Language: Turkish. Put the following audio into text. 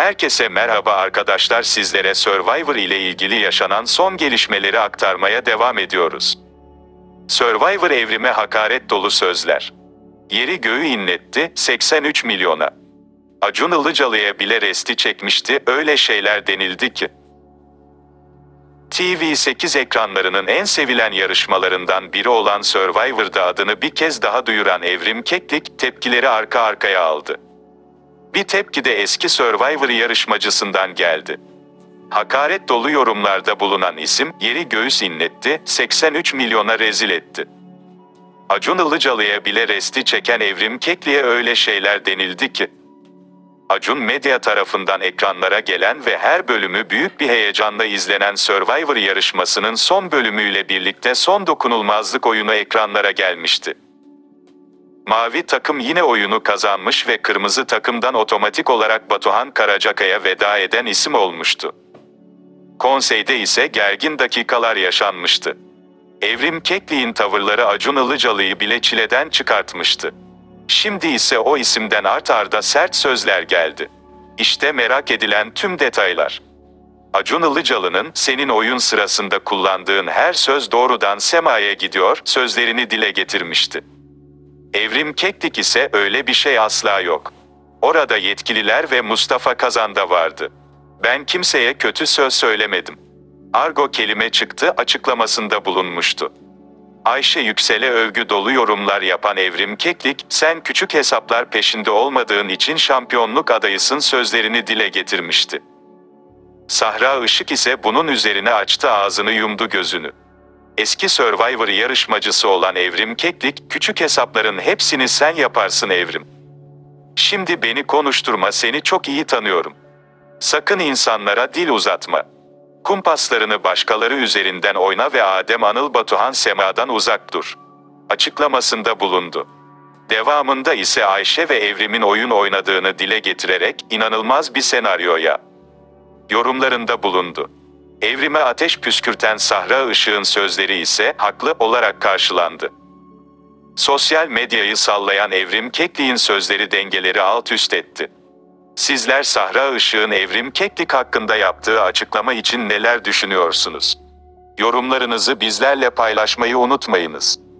Herkese merhaba arkadaşlar, sizlere Survivor ile ilgili yaşanan son gelişmeleri aktarmaya devam ediyoruz. Survivor evrime hakaret dolu sözler. Yeri göğü inletti, 83 milyona. Acun Ilıcalı'ya bile resti çekmişti, öyle şeyler denildi ki. TV8 ekranlarının en sevilen yarışmalarından biri olan Survivor'da adını bir kez daha duyuran Evrim Keklik, tepkileri arka arkaya aldı. Bir tepki de eski Survivor yarışmacısından geldi. Hakaret dolu yorumlarda bulunan isim, yeri göğüs inletti, 83 milyona rezil etti. Acun Ilıcalı'ya bile resti çeken Evrim Keklik'e öyle şeyler denildi ki. Acun Medya tarafından ekranlara gelen ve her bölümü büyük bir heyecanla izlenen Survivor yarışmasının son bölümüyle birlikte son dokunulmazlık oyunu ekranlara gelmişti. Mavi takım yine oyunu kazanmış ve kırmızı takımdan otomatik olarak Batuhan Karacakaya veda eden isim olmuştu. Konseyde ise gergin dakikalar yaşanmıştı. Evrim Keklik'in tavırları Acun Ilıcalı'yı bile çileden çıkartmıştı. Şimdi ise o isimden art arda sert sözler geldi. İşte merak edilen tüm detaylar. Acun Ilıcalı'nın "senin oyun sırasında kullandığın her söz doğrudan semaya gidiyor" sözlerini dile getirmişti. Evrim Keklik ise "öyle bir şey asla yok. Orada yetkililer ve Mustafa Kazan da vardı. Ben kimseye kötü söz söylemedim. Argo kelime çıktı" açıklamasında bulunmuştu. Ayşe Yüksel'e övgü dolu yorumlar yapan Evrim Keklik, "sen küçük hesaplar peşinde olmadığın için şampiyonluk adayısın" sözlerini dile getirmişti. Sahra Işık ise bunun üzerine açtı ağzını yumdu gözünü. Eski Survivor yarışmacısı olan Evrim Keklik, "küçük hesapların hepsini sen yaparsın Evrim. Şimdi beni konuşturma, seni çok iyi tanıyorum. Sakın insanlara dil uzatma. Kumpaslarını başkaları üzerinden oyna ve Adem Anıl Batuhan Sema'dan uzak dur" açıklamasında bulundu. Devamında ise Ayşe ve Evrim'in oyun oynadığını dile getirerek "inanılmaz bir senaryoya" yorumlarında bulundu. Evrime ateş püskürten Sahra Işık'ın sözleri ise haklı olarak karşılandı. Sosyal medyayı sallayan Evrim Keklik'in sözleri dengeleri alt üst etti. Sizler Sahra Işık'ın Evrim Keklik hakkında yaptığı açıklama için neler düşünüyorsunuz? Yorumlarınızı bizlerle paylaşmayı unutmayınız.